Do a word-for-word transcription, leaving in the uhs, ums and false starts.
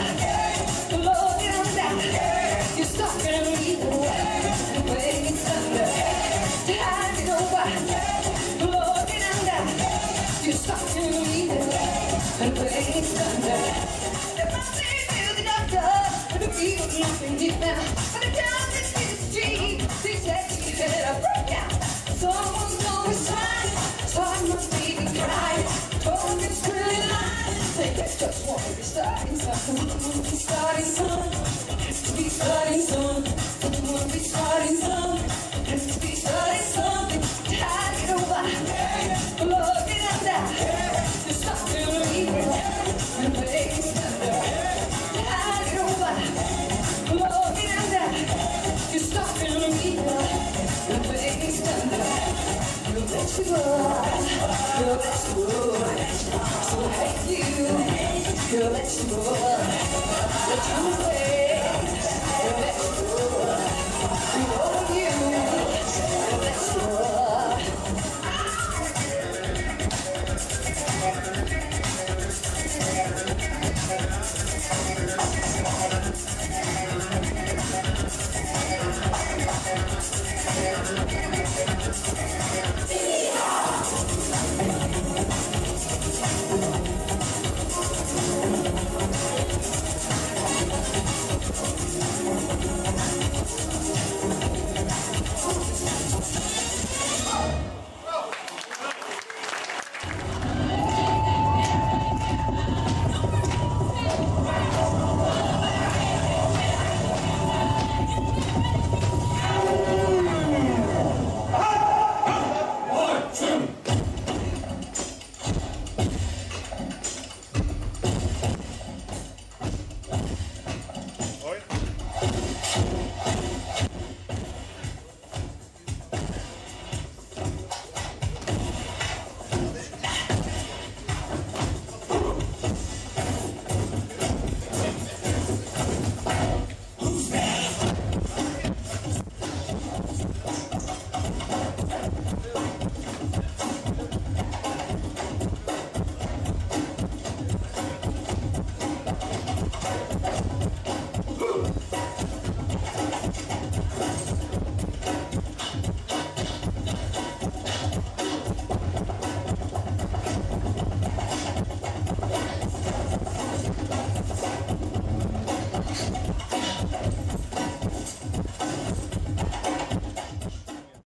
Looking down, you're stuck in me, and when it's under, hand it over. Looking down, you're stuck in me, and when it's under. The mountain to the doctor, and the people nothing deep now, but the down this is the street, they say you better break out. Someone's always trying, time must be the cry. Talk is really nice, they just want to be starting something. Be starting something, has to be starting something. Want to be starting something, has to be starting something. Tide it over, plug it under. You're stuck in a river, and the baby's under. Tide it over, plug it under. You're stuck in a river, and the baby's under. You're vegetable, you're vegetable. So I hate you, you're vegetable. Let you away.